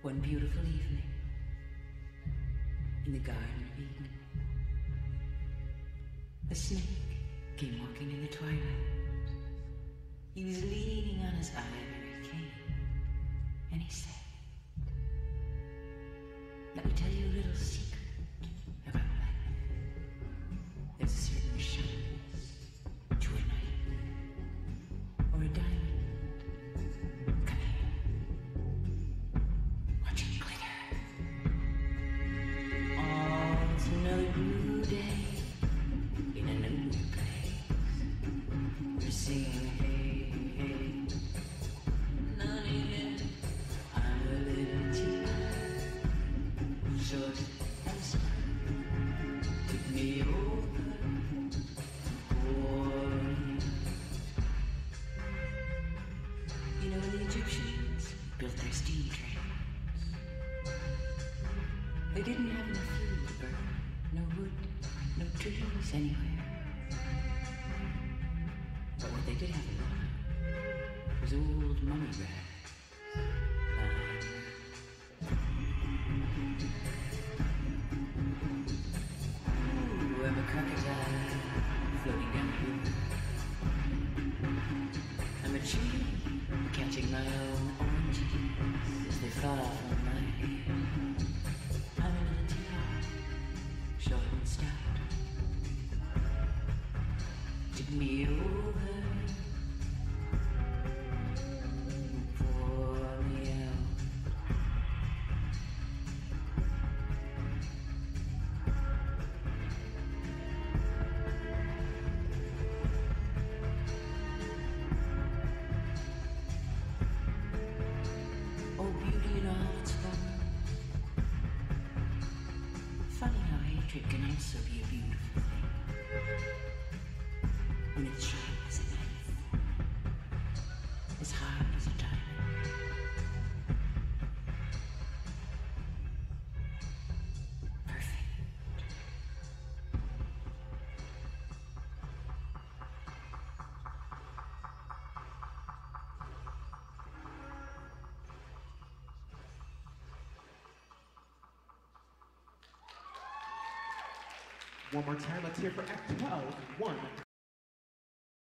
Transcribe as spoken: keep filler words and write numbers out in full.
One beautiful evening, in the Garden of Eden, a snake came walking in the twilight. He was leaning on his ivory cane, and he said, "Let me tell you a little secret about life. There's a certain shyness to a knight or a diamond. Come here. Watch it glitter. Oh, it's another blue day in a new place. We're singing, hey, hey, none I'm a little teapot, short and smart. Took me over, boring. You know, the Egyptians built their steam trains. They didn't have no fuel to burn, no wood, no trees anywhere. But what they did have a lot of was old mummy rags. Ooh, I'm a crocodile floating down the river. I'm a tree catching my own oranges as they fall from my hand. I'm a little teapot, short and stout. Took me over, pour me out. Oh, beauty in all its forms. Funny how hatred can also be a beautiful thing. When it's sharp as a knife, as hard as a diamond. Perfect. One more time, let's hear for Act twelve, one.